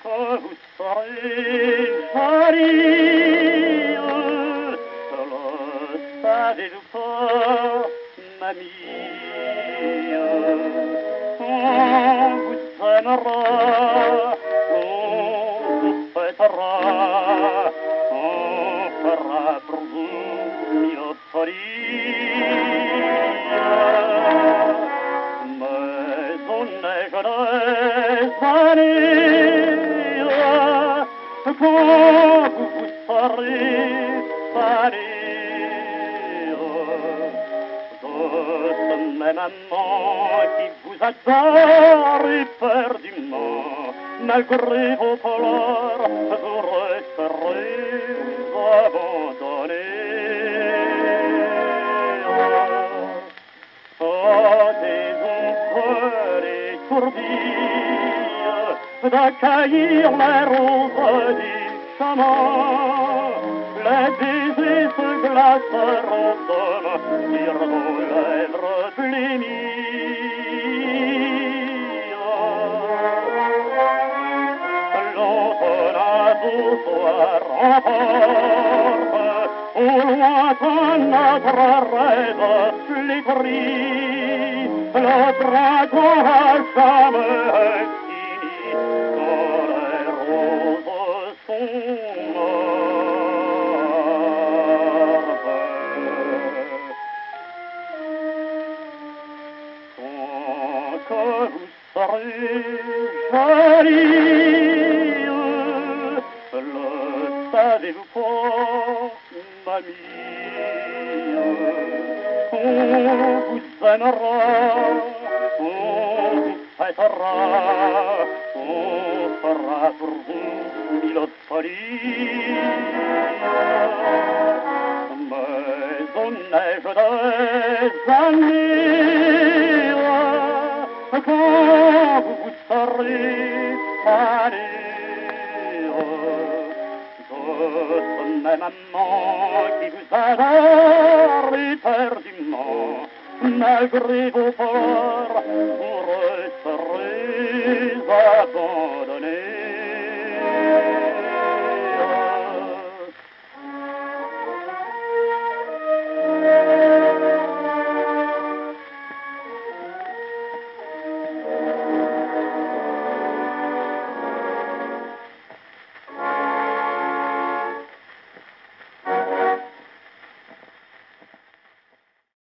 vous serez jolie, le savez-vous pas, mamie? On vous aimera, on vous fêtera, on fera pour vous mille folies. Mais au neige des années, quand vous serez allés de ce même amant qui vous adore éperdument, malgré vos pleurs, vous resterez abandonnés. D'accueillir les roses du chemin, les baisers se glaceront sur vos lèvres blêmies. L'automne soir emporte au lointain notre rêve flétri, le printemps a jamais fini quand les roses sont mortes. Quand vous serez jolie, le savez-vous pas, mamie? On vous aimera, on vous fêtera, on fera pour vous mille folies. Mais aux neiges des années, quand vous serez allés de ce même amant qui vous adore éperdument, malgré vos pleurs, vous resterez abandonnés.